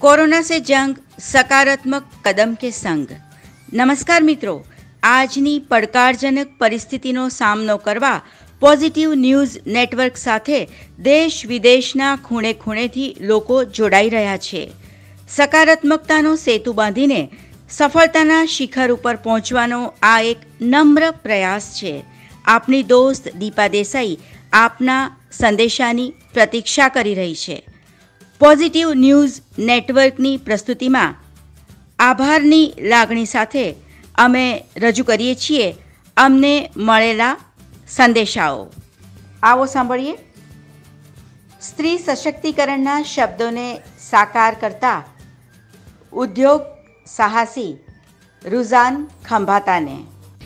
Corona से जंग सकारात्मक कदम के संग। નમસ્કાર મિત્રો, આજની પડકારજનક પરિસ્થિતિનો સામનો કરવા પોઝિટિવ ન્યૂઝ નેટવર્ક સાથે દેશ વિદેશના ખૂણે ખૂણેથી લોકો જોડાઈ રહ્યા છે. સકારાત્મકતાનો સેતુ બાંધીને સફળતાના શિખર ઉપર પહોંચવાનો આ એક નમ્ર પ્રયાસ છે. આપની દોસ્ત દીપા દેસાઈ આપના સંદેશાની પ્રતીક્ષા કરી રહી છે. પોઝિટિવ ન્યૂઝ નેટવર્કની પ્રસ્તુતિમાં આભારની લાગણી સાથે અમે રજૂ કરીએ છીએ અમને મળેલા સંદેશાઓ. આવો સાંભળીએ. સ્ત્રી સશક્તિકરણના શબ્દોને સાકાર કરતા ઉદ્યોગ સાહસી रुझान खंबाटा ने.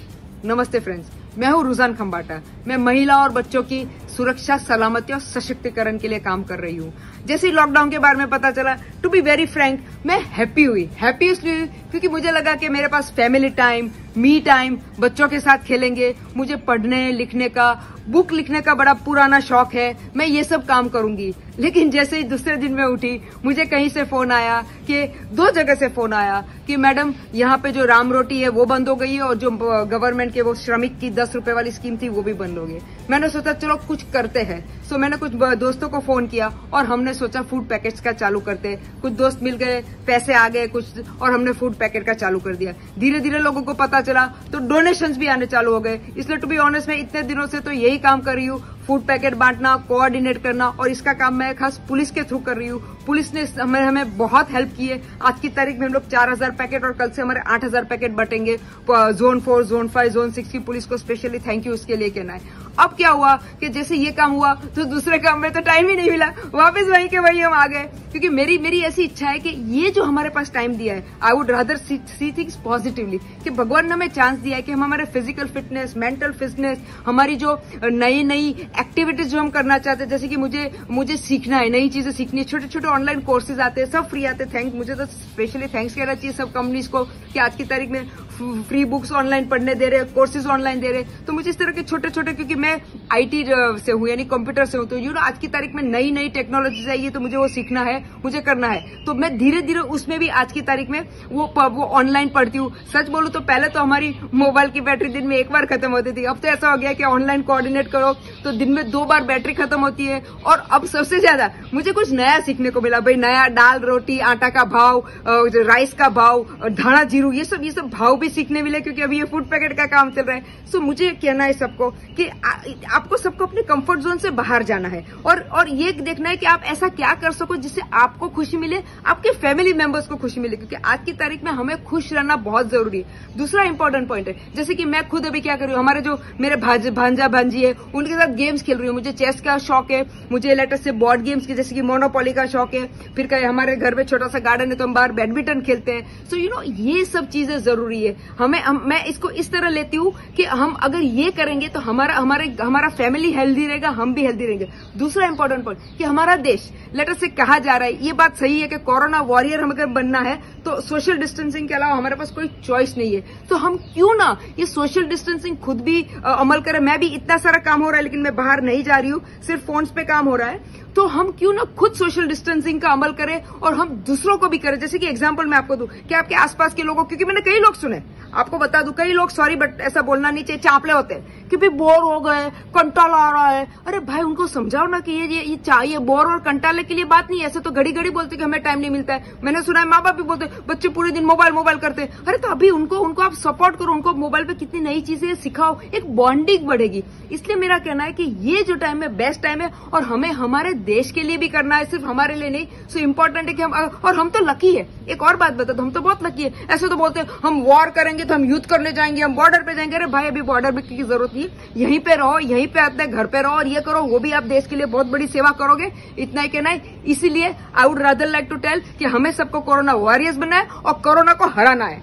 नमस्ते फ्रेंड्स, मैं हूँ रुझान खंबाटा. मैं महिला और बच्चों की सुरक्षा, सलामती और सशक्तिकरण के लिए काम कर रही हूँ. जैसे ही लॉकडाउन के बारे में पता चला, टू बी वेरी फ्रैंक, मैं हैप्पी हुई इसलिए क्योंकि मुझे लगा कि मेरे पास फैमिली टाइम, मी टाइम, बच्चों के साथ खेलेंगे. मुझे पढ़ने लिखने का, बुक लिखने का बड़ा पुराना शौक है. मैं ये सब काम करूंगी. लेकिन जैसे ही दूसरे दिन में उठी, मुझे कहीं से फोन आया कि 2 जगह से फोन आया कि मैडम यहाँ पे जो राम रोटी है वो बंद हो गई है और जो गवर्नमेंट के वो श्रमिक की 10 रुपए वाली स्कीम थी वो भी बंद हो गई. मैंने सोचा चलो कुछ करते हैं. सो मैंने कुछ दोस्तों को फोन किया और हमने सोचा फूड पैकेट्स का चालू करते. कुछ दोस्त मिल गए, पैसे आ गए कुछ, और हमने फूड पैकेट का चालू कर दिया. धीरे धीरे लोगों को पता चला तो डोनेशंस भी आने चालू हो गए. इसलिए टू बी ऑनेस्ट मैं इतने दिनों से तो यही काम कर रही हूँ, फूड पैकेट बांटना, कोऑर्डिनेट करना, और इसका काम मैं खास पुलिस के थ्रू कर रही हूँ. पुलिस ने हमें बहुत हेल्प की है. आज की तारीख में हम लोग 4000 पैकेट और कल से हमारे 8000 पैकेट बटेंगे. जोन 4, जोन 5, जोन 6 की पुलिस को स्पेशली थैंक यू उसके लिए कहना है. अब क्या हुआ कि जैसे ये काम हुआ तो दूसरे काम में तो टाइम ही नहीं मिला. वापस वहीं के वहीं हम आ गए, क्योंकि मेरी ऐसी इच्छा है कि ये जो हमारे पास टाइम दिया है, I would rather see things positively, कि भगवान ने हमें चांस दिया है कि हम हमारे फिजिकल फिटनेस, मेंटल फिटनेस, हमारी जो नई नई एक्टिविटीज जो हम करना चाहते हैं, जैसे कि मुझे सीखना है, नई चीजें सीखनी है, छोटे छोटे ऑनलाइन कोर्सेज आते हैं, सब फ्री आते हैं. मुझे तो स्पेशली थैंक्स कहना चाहिए सब कंपनीज को कि आज की तारीख में फ्री बुक्स ऑनलाइन पढ़ने दे रहे, कोर्सेज ऑनलाइन दे रहे. तो मुझे इस तरह के छोटे छोटे, क्योंकि मैं आईटी से हूँ यानी कंप्यूटर से हूँ, तो आज की तारीख में नई नई टेक्नोलॉजी चाहिए तो मुझे वो सीखना है, मुझे करना है. तो मैं धीरे धीरे उसमें भी आज की तारीख में वो ऑनलाइन पढ़ती हूँ. सच बोलूं तो पहले तो हमारी मोबाइल की बैटरी दिन में एक बार खत्म होती थी. अब तो ऐसा हो गया कि ऑनलाइन कोऑर्डिनेट करो तो दिन में 2 बार बैटरी खत्म होती है. और अब सबसे ज्यादा मुझे कुछ नया सीखने को मिला. भाई नया दाल, रोटी, आटा का भाव, राइस का भाव, धाना जीरू, ये सब भाव भी सीखने मिले, क्योंकि अभी ये फूड पैकेट का काम चल रहा है. सो मुझे कहना है सबको कि आपको सबको अपने कंफर्ट जोन से बाहर जाना है और ये देखना है कि आप ऐसा क्या कर सको जिससे आपको खुशी मिले, आपके फैमिली मेंबर्स को खुशी मिले, क्योंकि आज की तारीख में हमें खुश रहना बहुत जरूरी है. दूसरा इंपॉर्टेंट पॉइंट है, जैसे कि मैं खुद अभी क्या कर रही हूँ, हमारे जो मेरे भांजा भांजी है उनके साथ गेम्स खेल रही हूँ. मुझे चेस का शौक है, मुझे लेटेस्ट से बोर्ड गेम्स की जैसे कि मोनोपोली का शौक है. फिर कहीं हमारे घर में छोटा सा गार्डन है तो हम बाहर बैडमिंटन खेलते हैं. सो ये सब चीजें जरूरी है. मैं इसको इस तरह लेती हूँ कि हम अगर ये करेंगे तो हमारा फैमिली हेल्दी रहेगा, हम भी हेल्दी रहेंगे. दूसरा इंपॉर्टेंट पॉइंट कि हमारा देश, लेटर से कहा जा रहा है, ये बात सही है कि कोरोना वॉरियर हम अगर बनना है तो सोशल डिस्टेंसिंग के अलावा हमारे पास कोई चॉइस नहीं है. तो हम क्यों ना ये सोशल डिस्टेंसिंग खुद भी अमल करें. मैं भी इतना सारा काम हो रहा है लेकिन मैं बाहर नहीं जा रही हूँ, सिर्फ फोन्स पे काम हो रहा है. तो हम क्यों ना खुद सोशल डिस्टेंसिंग का अमल करें और हम दूसरों को भी करें. जैसे कि एग्जांपल मैं आपको दूं कि आपके आसपास के लोगों, क्योंकि मैंने कई लोग सुने, आपको बता दूं, कई लोग, सॉरी बट ऐसा बोलना नहीं चाहिए, चापले होते हैं कि भाई बोर हो गए, कंटाला आ रहा है. अरे भाई उनको समझाओ ना कि ये चाहिए. बोर और कंटाले के लिए बात नहीं है. ऐसे तो घड़ी घड़ी बोलते कि हमें टाइम नहीं मिलता है. मैंने सुना है माँ बाप भी बोलते बच्चे पूरे दिन मोबाइल करते हैं. अरे तो अभी उनको आप सपोर्ट करो, उनको मोबाइल पे कितनी नई चीजें सिखाओ, एक बॉन्डिंग बढ़ेगी. इसलिए मेरा कहना है कि ये जो टाइम है बेस्ट टाइम है और हमें हमारे देश के लिए भी करना है, सिर्फ हमारे लिए नहीं. सो इम्पोर्टेंट है कि हम तो लकी है. एक और बात बता दो, हम तो बहुत लकी है. ऐसे तो बोलते हैं हम वॉर करेंगे तो हम युद्ध करने जाएंगे, हम बॉर्डर पे जाएंगे. अरे भाई अभी बॉर्डर पे की जरूरत नहीं है. यहीं पे रहो, यहीं पे अपने घर पे रहो और ये करो, वो भी आप देश के लिए बहुत बड़ी सेवा करोगे. इतना ही कहना है. इसीलिए I would rather like to tell कि हमें सबको कोरोना वॉरियर्स बनना है और कोरोना को हराना है.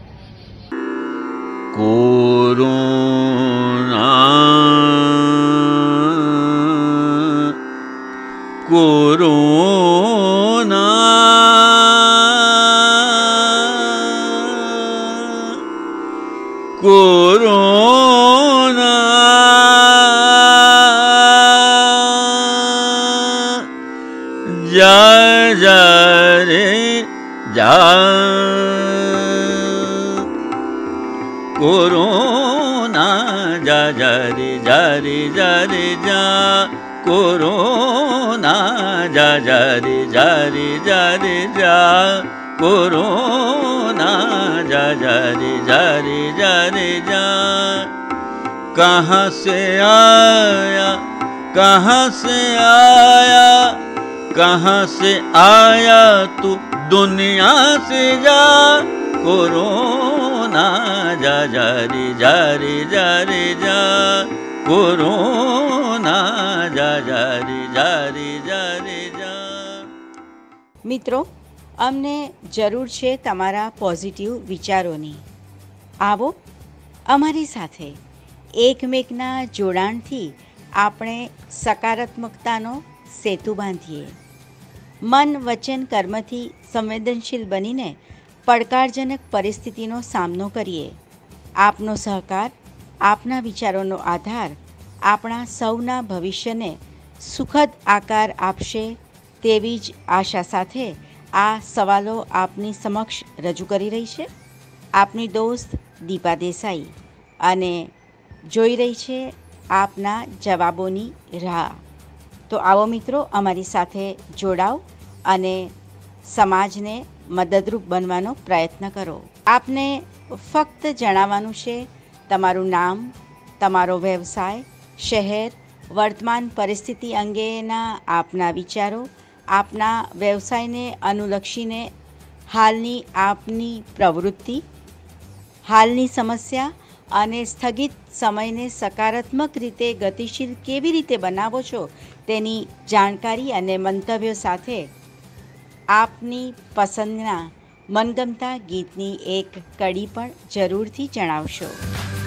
कोरोना कोरोना जा जा रे કોરોના જા જા રે જા રે જા રે જા, કોરોના જા જા રે જા રે જા રે જા, કોરોના જા જા રે જા રે જા રે જા. कहाँ से आया, कहाँ से आया, कहाँ से आया तू दुनिया से जा, कोरोना जा जा रे જા રે જા રે જા, કોરોના જા જા રે જા રે જા રે જા. મિત્રો, અમને જરૂર છે તમારા પોઝિટિવ વિચારોની. આવો અમારી સાથે એકમેકના જોડાણથી આપણે સકારાત્મકતાનો સેતુ બાંધીએ. મન વચન કર્મથી સંવેદનશીલ બનીને પડકારજનક પરિસ્થિતિનો સામનો કરીએ. આપનો સહકાર, આપના વિચારોનો આધાર આપણા સૌના ભવિષ્યને સુખદ આકાર આપશે તેવી જ આશા સાથે આ સવાલો આપની સમક્ષ રજૂ કરી રહી છે આપની દોસ્ત દીપા દેસાઈ, અને જોઈ રહી છે આપના જવાબોની રાહ. તો આવો મિત્રો, અમારી સાથે જોડાઓ અને સમાજને મદદરૂપ બનવાનો પ્રયત્ન કરો. આપને ફક્ત જણાવવાનું છે તમારું નામ, તમારો વ્યવસાય, શહેર, વર્તમાન પરિસ્થિતિ અંગેના આપના વિચારો, આપના વ્યવસાયને અનુલક્ષીને હાલની આપની પ્રવૃત્તિ, હાલની સમસ્યા અને સ્થગિત સમયને સકારાત્મક રીતે ગતિશીલ કેવી રીતે બનાવો છો તેની જાણકારી અને મંતવ્યો સાથે આપની પસંદના મનગમતા ગીતની એક કડી પણ જરૂરથી જણાવશો.